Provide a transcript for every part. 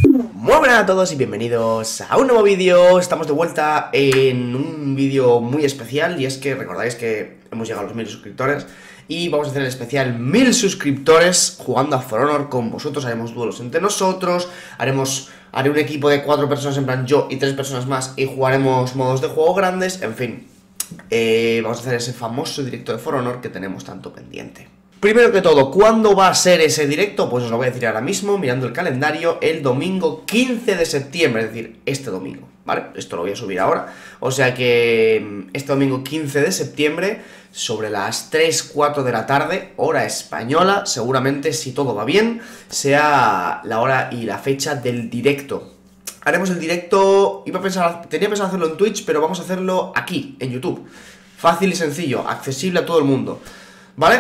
Muy buenas a todos y bienvenidos a un nuevo vídeo. Estamos de vuelta en un vídeo muy especial. Y es que recordáis que hemos llegado a los 1000 suscriptores y vamos a hacer el especial 1000 suscriptores jugando a For Honor con vosotros. Haremos duelos entre nosotros, haré un equipo de 4 personas, en plan yo y 3 personas más, y jugaremos modos de juego grandes. En fin, vamos a hacer ese famoso directo de For Honor que tenemos tanto pendiente. Primero que todo, ¿cuándo va a ser ese directo? Pues os lo voy a decir ahora mismo, mirando el calendario, el domingo 15 de septiembre, es decir, este domingo, ¿vale? Esto lo voy a subir ahora, o sea que este domingo 15 de septiembre, sobre las 3-4 de la tarde, hora española, seguramente, si todo va bien, sea la hora y la fecha del directo. Haremos el directo, tenía pensado hacerlo en Twitch, pero vamos a hacerlo aquí, en YouTube. Fácil y sencillo, accesible a todo el mundo. ¿Vale?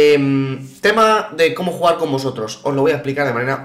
Tema de cómo jugar con vosotros. Os lo voy a explicar de manera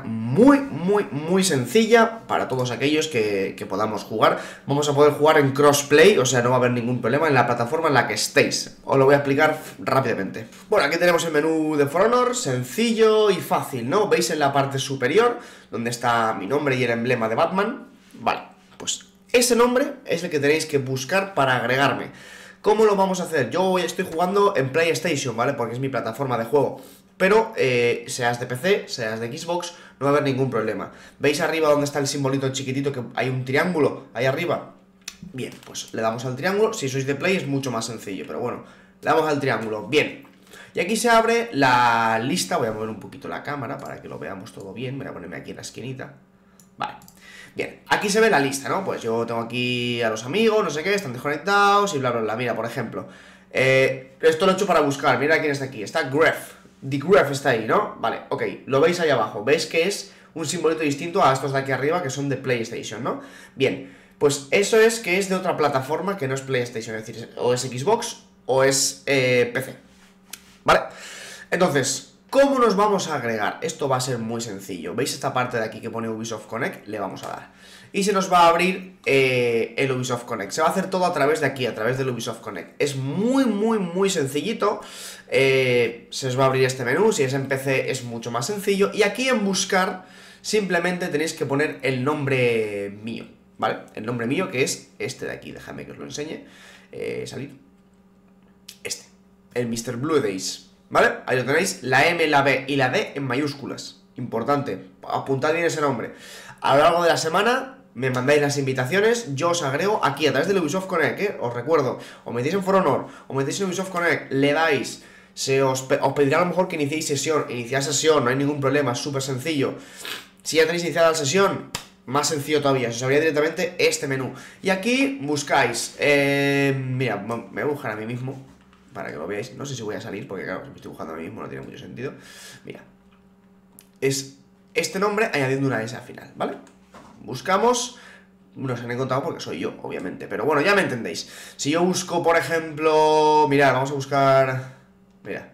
muy sencilla para todos aquellos que podamos jugar. Vamos a poder jugar en crossplay, o sea, no va a haber ningún problema en la plataforma en la que estéis. Os lo voy a explicar rápidamente. Bueno, aquí tenemos el menú de For Honor, sencillo y fácil, ¿no? ¿Veis en la parte superior donde está mi nombre y el emblema de Batman? Vale, pues ese nombre es el que tenéis que buscar para agregarme. ¿Cómo lo vamos a hacer? Yo hoy estoy jugando en PlayStation, ¿vale? Porque es mi plataforma de juego. Pero, seas de PC, seas de Xbox, no va a haber ningún problema. ¿Veis arriba donde está el simbolito chiquitito que hay un triángulo ahí arriba? Bien, pues le damos al triángulo. Si sois de Play es mucho más sencillo, pero bueno, le damos al triángulo. Bien. Y aquí se abre la lista. Voy a mover un poquito la cámara para que lo veamos todo bien. Voy a ponerme aquí en la esquinita. Vale. Bien, aquí se ve la lista, ¿no? Pues yo tengo aquí a los amigos, no sé qué, están desconectados y bla, bla, bla. Mira, por ejemplo, esto lo he hecho para buscar, mira quién está aquí. Está Gref, The Gref está ahí, ¿no? Vale, ok, lo veis ahí abajo. ¿Veis que es un simbolito distinto a estos de aquí arriba que son de PlayStation, ¿no? Bien, pues eso es que es de otra plataforma que no es PlayStation, es decir, o es Xbox o es PC, ¿vale? Entonces, ¿cómo nos vamos a agregar? Esto va a ser muy sencillo. ¿Veis esta parte de aquí que pone Ubisoft Connect? Le vamos a dar. Y se nos va a abrir el Ubisoft Connect. Se va a hacer todo a través de aquí, a través del Ubisoft Connect. Es muy sencillito. Se os va a abrir este menú. Si es en PC es mucho más sencillo. Y aquí en buscar, simplemente tenéis que poner el nombre mío, ¿vale? El nombre mío, que es este de aquí. Déjame que os lo enseñe. Salir. Este. El Mr. Blue Days. ¿Vale? Ahí lo tenéis, la M, la B y la D en mayúsculas. Importante, apuntad bien ese nombre. A lo largo de la semana me mandáis las invitaciones, yo os agrego aquí a través del Ubisoft Connect, ¿eh? Os recuerdo, os metéis en For Honor, os metéis en Ubisoft Connect, le dais, os pedirá a lo mejor que iniciéis sesión, iniciar sesión, no hay ningún problema, es súper sencillo. Si ya tenéis iniciada la sesión, más sencillo todavía, se os abrirá directamente este menú. Y aquí buscáis, mira, me voy a buscar a mí mismo para que lo veáis, no sé si voy a salir porque claro, si me estoy buscando a mí mismo no tiene mucho sentido. Mira, es este nombre añadiendo una S al final, ¿vale? Buscamos, no se han encontrado porque soy yo, obviamente, pero bueno, ya me entendéis. Si yo busco, por ejemplo, mirad, vamos a buscar, mira,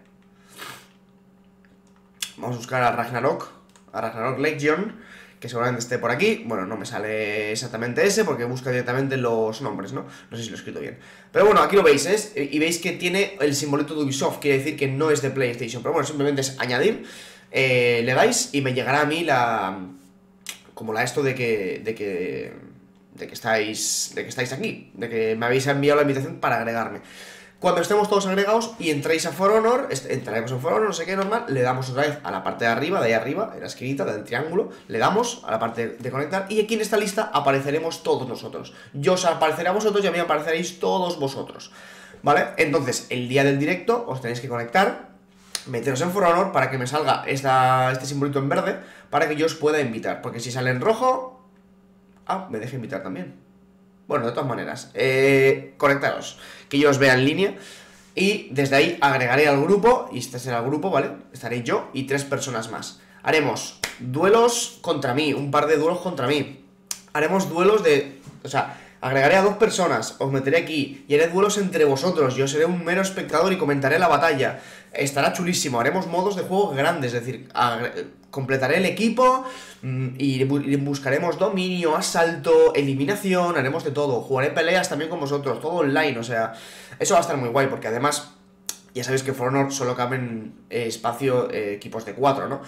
vamos a buscar a Ragnarok Legion, que seguramente esté por aquí. Bueno, no me sale exactamente ese porque busca directamente los nombres, ¿no? No sé si lo he escrito bien. Pero bueno, aquí lo veis, y veis que tiene el simbolito de Ubisoft, quiere decir que no es de PlayStation. Pero bueno, simplemente es añadir, le dais y me llegará a mí como la esto de que estáis aquí, de que me habéis enviado la invitación para agregarme. Cuando estemos todos agregados y entréis a For Honor, entraremos en For Honor, no sé qué, normal, le damos otra vez a la parte de arriba, de ahí arriba, en la esquinita del triángulo, le damos a la parte de conectar y aquí en esta lista apareceremos todos nosotros. Yo os apareceré a vosotros y a mí apareceréis todos vosotros, ¿vale? Entonces, el día del directo os tenéis que conectar, meteros en For Honor para que me salga este simbolito en verde, para que yo os pueda invitar, porque si sale en rojo, me deja invitar también. Bueno, de todas maneras, conectaros, que yo os vea en línea y desde ahí agregaré al grupo, y este será el grupo, ¿vale? Estaré yo y 3 personas más. Haremos duelos contra mí, un par de duelos contra mí. Haremos duelos o sea, agregaré a 2 personas, os meteré aquí y haré duelos entre vosotros. Yo seré un mero espectador y comentaré la batalla. Estará chulísimo, haremos modos de juego grandes, es decir, completaré el equipo y buscaremos dominio, asalto, eliminación, haremos de todo. Jugaré peleas también con vosotros, todo online, o sea, eso va a estar muy guay porque además ya sabéis que For Honor solo caben equipos de 4, ¿no?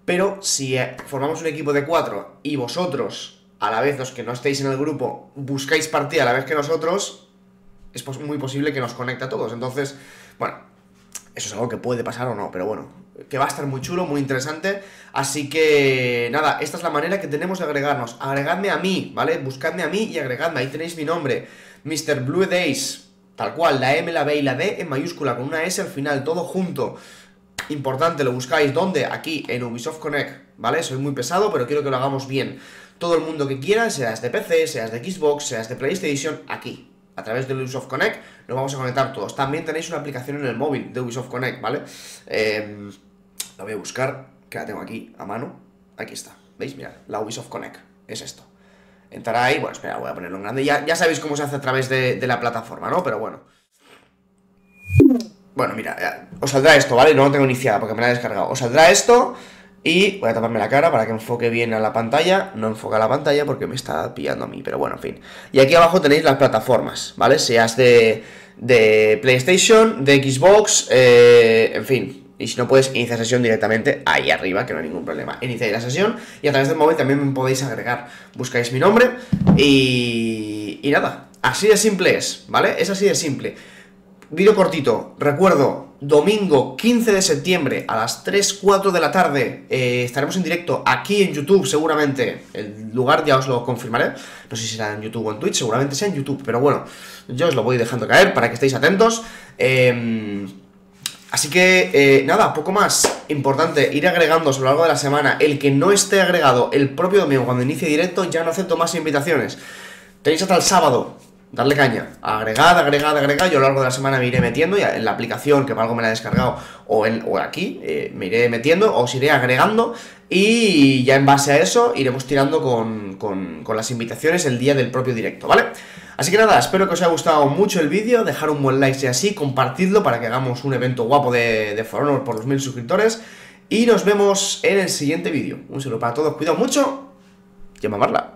pero si formamos un equipo de 4 y vosotros, a la vez los que no estéis en el grupo, buscáis partida a la vez que nosotros, es muy posible que nos conecte a todos. Entonces, bueno, eso es algo que puede pasar o no, pero bueno, que va a estar muy chulo, muy interesante. Así que, nada, esta es la manera que tenemos de agregarnos. Agregadme a mí, ¿vale? Buscadme a mí y agregadme, ahí tenéis mi nombre, Mr. Blue Days, tal cual, la M, la B y la D en mayúscula, con una S al final, todo junto. Importante, lo buscáis, ¿dónde? Aquí, en Ubisoft Connect, ¿vale? Soy muy pesado, pero quiero que lo hagamos bien. Todo el mundo que quiera, seas de PC, seas de Xbox, seas de PlayStation, aquí, a través de Ubisoft Connect, nos vamos a conectar todos. También tenéis una aplicación en el móvil de Ubisoft Connect, ¿vale? La voy a buscar, que la tengo aquí a mano. Aquí está, ¿veis? Mirad, la Ubisoft Connect, es esto. Entrará ahí, bueno, espera, voy a ponerlo en grande. Ya sabéis cómo se hace a través de la plataforma, ¿no? Pero bueno. Bueno, mira, os saldrá esto, ¿vale? No lo tengo iniciada porque me la he descargado. Os saldrá esto y voy a taparme la cara para que enfoque bien a la pantalla. No enfoca la pantalla porque me está pillando a mí, pero bueno, en fin. Y aquí abajo tenéis las plataformas, ¿vale? Seas de PlayStation, de Xbox, en fin. Y si no, puedes iniciar sesión directamente ahí arriba, que no hay ningún problema. Iniciáis la sesión y a través del móvil también me podéis agregar. Buscáis mi nombre y nada, así de simple es, ¿vale? Es así de simple. Vídeo cortito, recuerdo, domingo 15 de septiembre a las 3-4 de la tarde estaremos en directo aquí en YouTube seguramente, el lugar ya os lo confirmaré, no sé si será en YouTube o en Twitch, seguramente sea en YouTube, pero bueno, yo os lo voy dejando caer para que estéis atentos. Así que, nada, poco más. Importante, ir agregando a lo largo de la semana. El que no esté agregado el propio domingo cuando inicie directo, ya no acepto más invitaciones. Tenéis hasta el sábado. Darle caña, agregad, yo a lo largo de la semana me iré metiendo, ya en la aplicación, que para algo me la he descargado, o aquí, me iré metiendo, os iré agregando, y ya en base a eso iremos tirando con las invitaciones el día del propio directo, ¿vale? Así que nada, espero que os haya gustado mucho el vídeo, dejar un buen like si así, compartidlo para que hagamos un evento guapo de For Honor por los 1000 suscriptores, y nos vemos en el siguiente vídeo. Un saludo para todos, cuidado mucho, y a mamarla.